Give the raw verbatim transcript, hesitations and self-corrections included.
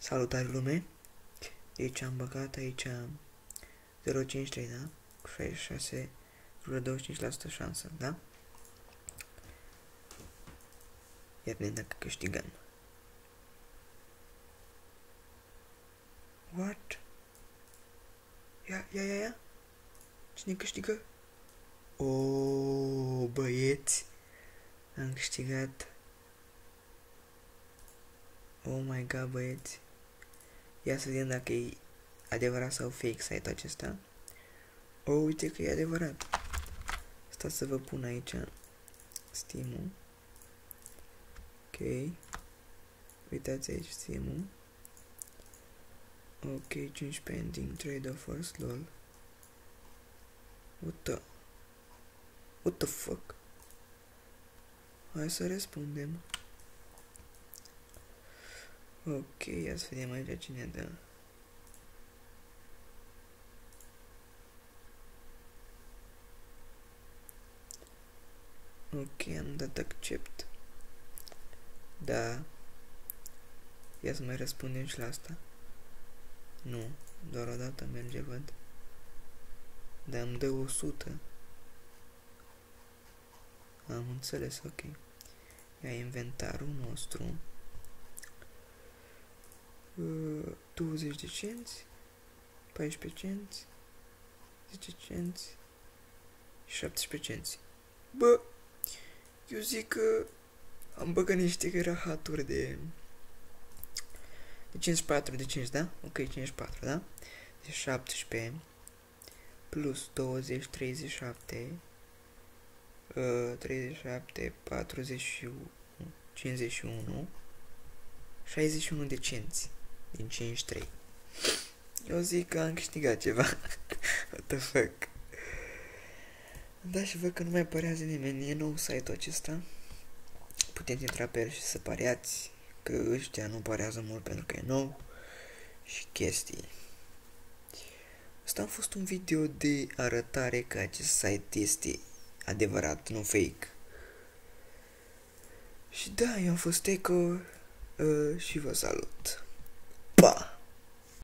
Salutare lume! Aici am băgat, aici zero virgulă cincizeci și trei, da? Cu șaizeci și șase virgulă douăzeci și cinci la sută șansă, da? Ia vedem dacă câștigăm. What? Ia, ia, ia, ia? Cine câștigă? Oh, băieți! Am câștigat. Oh my god, băieți! Ia să vedem dacă e adevărat sau fake site-ul acesta. Oh, uite că e adevărat. Stați să vă pun aici Steam-ul. Ok. Uitați aici Steam-ul. Ok, cinci pending, trade offers, lol. What the? What the fuck? Hai să răspundem. Ok, ia să vedem aici cine dă. Ok, am dat accept. Da. Ia să mai răspundem și la asta. Nu, doar o dată merge, văd. Dar îmi dă o sută. Am înțeles, ok. Ia inventarul nostru. Uh, douăzeci de cenți, paisprezece cenți, zece cenți și șaptesprezece cenți. Bă, eu zic că am băgat niște rahaturi de de cincizeci și patru, de cinci, da? Ok, cincizeci și patru, da? De șaptesprezece plus douăzeci, treizeci și șapte, uh, treizeci și șapte, patruzeci și unu, cincizeci și unu, șaizeci și unu de cenți din cincizeci și trei. Eu zic că am câștigat ceva. What the fuck? Da, și văd că nu mai parează nimeni. E nou site-ul acesta. Puteți intra pe el și să pariați, că ăștia nu parează mult pentru că e nou și chestii. Asta a fost un video de arătare că acest site este adevărat, nu fake. Și da, eu am fost Eco uh, și vă salut. Pa!